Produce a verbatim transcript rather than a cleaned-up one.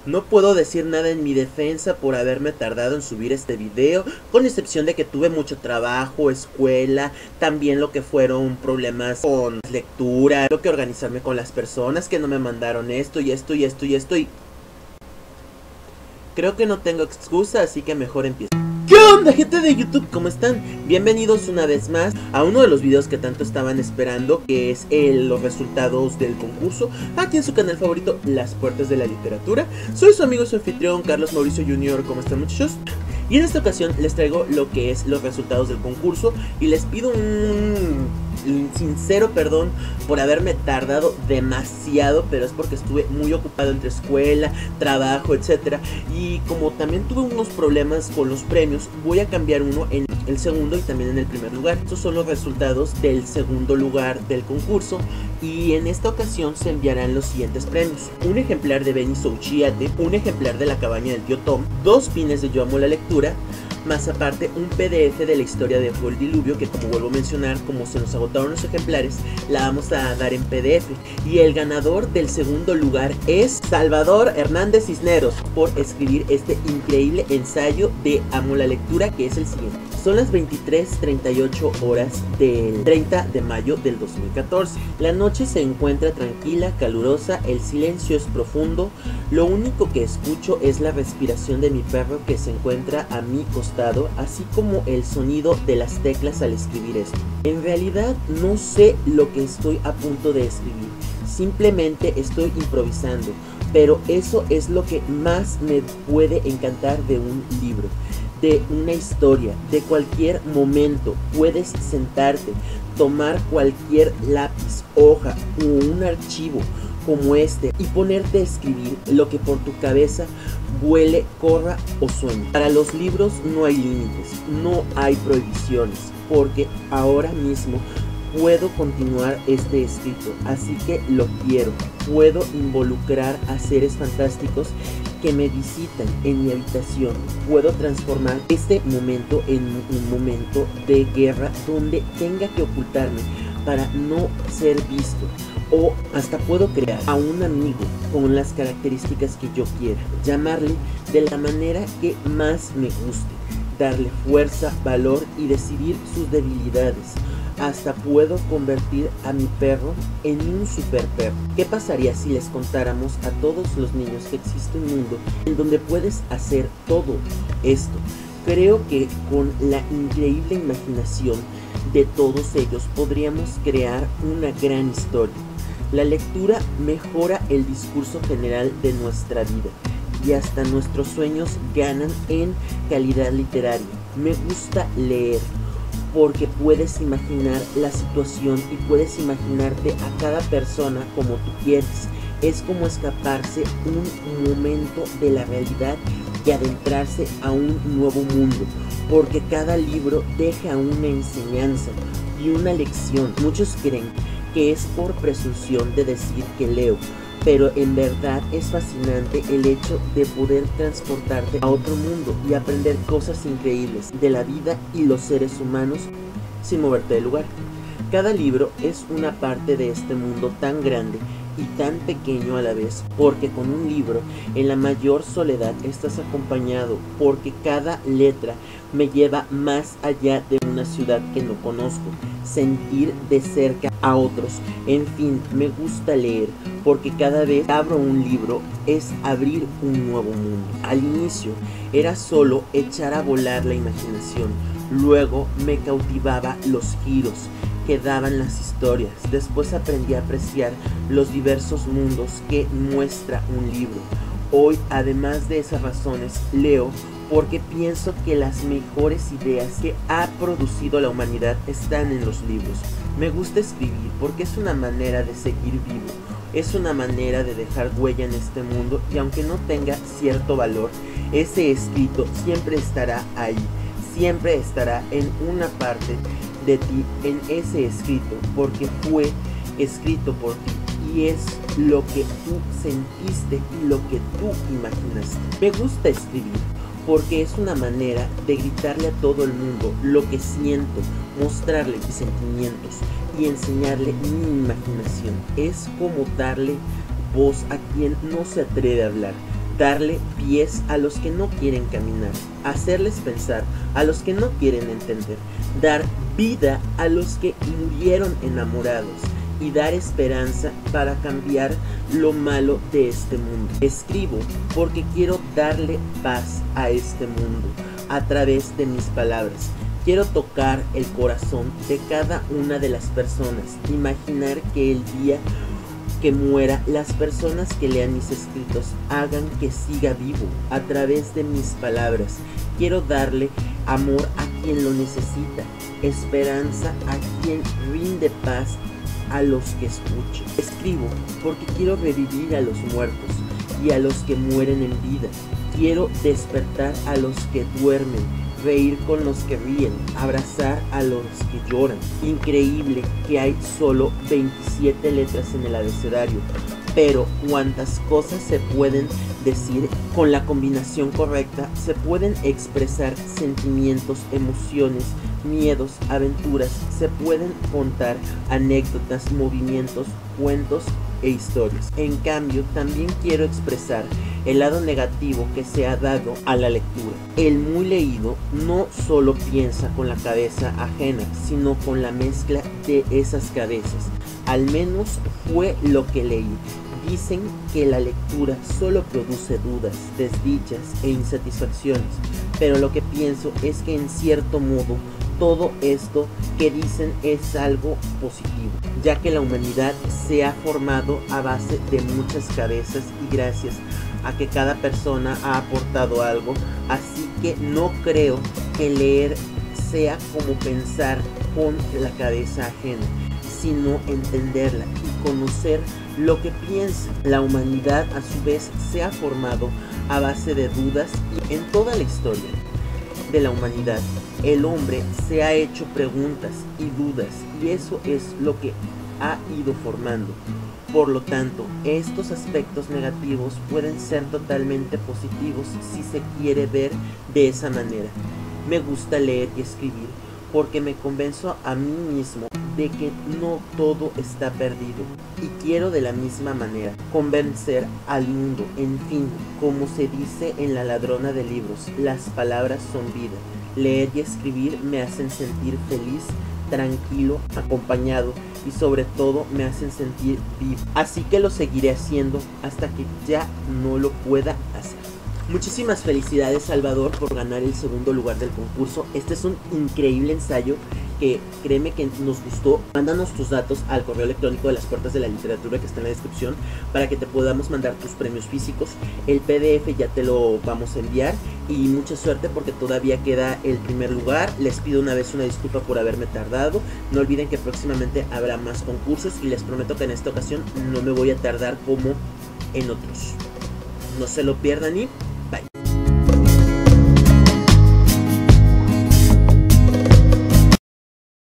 No puedo decir nada en mi defensa por haberme tardado en subir este video, con excepción de que tuve mucho trabajo, escuela, también lo que fueron problemas con lectura, lo que organizarme con las personas que no me mandaron esto y esto y esto y esto y... Creo que no tengo excusa, así que mejor empiezo. ¿Qué onda, gente de YouTube? ¿Cómo están? Bienvenidos una vez más a uno de los videos que tanto estaban esperando, que es el, los resultados del concurso aquí en su canal favorito, Las Puertas de la Literatura. Soy su amigo y su anfitrión, Carlos Mauricio junior ¿Cómo están, muchachos? Y en esta ocasión les traigo lo que es los resultados del concurso y les pido un sincero perdón por haberme tardado demasiado, pero es porque estuve muy ocupado entre escuela, trabajo, etcétera. Y como también tuve unos problemas con los premios, voy a cambiar uno en el segundo y también en el primer lugar. Estos son los resultados del segundo lugar del concurso y en esta ocasión se enviarán los siguientes premios: un ejemplar de Benny Souchiate, un ejemplar de La Cabaña del Tío Tom, dos pines de Yo Amo la Lectura, más aparte un P D F de la historia de Fue el Diluvio, que como vuelvo a mencionar, como se nos agotaron los ejemplares, la vamos a dar en P D F. Y el ganador del segundo lugar es Salvador Hernández Cisneros, por escribir este increíble ensayo de Amo la Lectura, que es el siguiente. Son las veintitrés treinta y ocho horas del treinta de mayo del dos mil catorce. La noche se encuentra tranquila, calurosa, el silencio es profundo. Lo único que escucho es la respiración de mi perro que se encuentra a mi costado, así como el sonido de las teclas al escribir esto. En realidad no sé lo que estoy a punto de escribir, simplemente estoy improvisando, pero eso es lo que más me puede encantar de un libro, de una historia, de cualquier momento. Puedes sentarte, tomar cualquier lápiz, hoja o un archivo como este y ponerte a escribir lo que por tu cabeza vuele, corra o sueñe. Para los libros no hay límites, no hay prohibiciones, porque ahora mismo puedo continuar este escrito, así que lo quiero. Puedo involucrar a seres fantásticos que me visitan en mi habitación. Puedo transformar este momento en un momento de guerra donde tenga que ocultarme para no ser visto. O hasta puedo crear a un amigo con las características que yo quiera, llamarle de la manera que más me guste, darle fuerza, valor y decidir sus debilidades. Hasta puedo convertir a mi perro en un super perro. ¿Qué pasaría si les contáramos a todos los niños que existe un mundo en donde puedes hacer todo esto? Creo que con la increíble imaginación de todos ellos podríamos crear una gran historia. La lectura mejora el discurso general de nuestra vida y hasta nuestros sueños ganan en calidad literaria. Me gusta leer porque puedes imaginar la situación y puedes imaginarte a cada persona como tú quieres. Es como escaparse un momento de la realidad y adentrarse a un nuevo mundo, porque cada libro deja una enseñanza y una lección. Muchos creen que es por presunción de decir que leo, pero en verdad es fascinante el hecho de poder transportarte a otro mundo y aprender cosas increíbles de la vida y los seres humanos sin moverte del lugar. Cada libro es una parte de este mundo tan grande y tan pequeño a la vez, porque con un libro en la mayor soledad estás acompañado, porque cada letra me lleva más allá de una ciudad que no conozco, sentir de cerca a otros. En fin, me gusta leer porque cada vez que abro un libro es abrir un nuevo mundo. Al inicio era solo echar a volar la imaginación, luego me cautivaba los giros que daban las historias. Después aprendí a apreciar los diversos mundos que muestra un libro. Hoy, además de esas razones, leo porque pienso que las mejores ideas que ha producido la humanidad están en los libros. Me gusta escribir porque es una manera de seguir vivo, es una manera de dejar huella en este mundo, y aunque no tenga cierto valor, ese escrito siempre estará ahí, siempre estará en una parte de ti, en ese escrito, porque fue escrito por ti y es lo que tú sentiste y lo que tú imaginaste. Me gusta escribir porque es una manera de gritarle a todo el mundo lo que siento, mostrarle mis sentimientos y enseñarle mi imaginación. Es como darle voz a quien no se atreve a hablar, darle pies a los que no quieren caminar, hacerles pensar a los que no quieren entender, dar vida a los que murieron enamorados y dar esperanza para cambiar lo malo de este mundo. Escribo porque quiero darle paz a este mundo a través de mis palabras. Quiero tocar el corazón de cada una de las personas, imaginar que el día que muera, las personas que lean mis escritos hagan que siga vivo a través de mis palabras. Quiero darle amor a quien lo necesita, esperanza a quien rinde paz a los que escuchen. Escribo porque quiero revivir a los muertos y a los que mueren en vida. Quiero despertar a los que duermen, reír con los que ríen, abrazar a los que lloran. Increíble que hay solo veintisiete letras en el abecedario, pero cuántas cosas se pueden decir con la combinación correcta. Se pueden expresar sentimientos, emociones, miedos, aventuras, se pueden contar anécdotas, movimientos, cuentos e historias. En cambio, también quiero expresar el lado negativo que se ha dado a la lectura. El muy leído no solo piensa con la cabeza ajena, sino con la mezcla de esas cabezas. Al menos fue lo que leí. Dicen que la lectura solo produce dudas, desdichas e insatisfacciones, pero lo que pienso es que en cierto modo todo esto que dicen es algo positivo, ya que la humanidad se ha formado a base de muchas cabezas y gracias a que cada persona ha aportado algo, así que no creo que leer sea como pensar con la cabeza ajena, sino entenderla y conocer lo que piensa. La humanidad a su vez se ha formado a base de dudas y en toda la historia de la humanidad el hombre se ha hecho preguntas y dudas y eso es lo que ha ido formando. Por lo tanto, estos aspectos negativos pueden ser totalmente positivos si se quiere ver de esa manera. Me gusta leer y escribir porque me convenzo a mí mismo de que no todo está perdido y quiero de la misma manera convencer al mundo. En fin, como se dice en La ladrona de libros, las palabras son vida. Leer y escribir me hacen sentir feliz, tranquilo, acompañado y sobre todo me hacen sentir vivo. Así que lo seguiré haciendo hasta que ya no lo pueda hacer. Muchísimas felicidades, Salvador, por ganar el segundo lugar del concurso. Este es un increíble ensayo que créeme que nos gustó. Mándanos tus datos al correo electrónico de Las Puertas de la Literatura que está en la descripción para que te podamos mandar tus premios físicos. El P D F ya te lo vamos a enviar y mucha suerte porque todavía queda el primer lugar. Les pido una vez una disculpa por haberme tardado. No olviden que próximamente habrá más concursos y les prometo que en esta ocasión no me voy a tardar como en otros. No se lo pierdan y